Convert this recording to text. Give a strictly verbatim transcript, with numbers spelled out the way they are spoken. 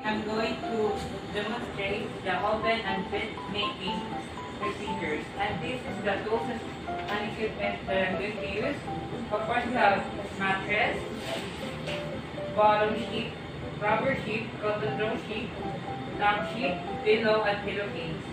I'm going to demonstrate the oven and bed making procedures. And this is the tools and equipment that I'm going to use. Of course, we have mattress, bottom sheet, rubber sheet, cotton drum sheet, top sheet, pillow, and pillowcase.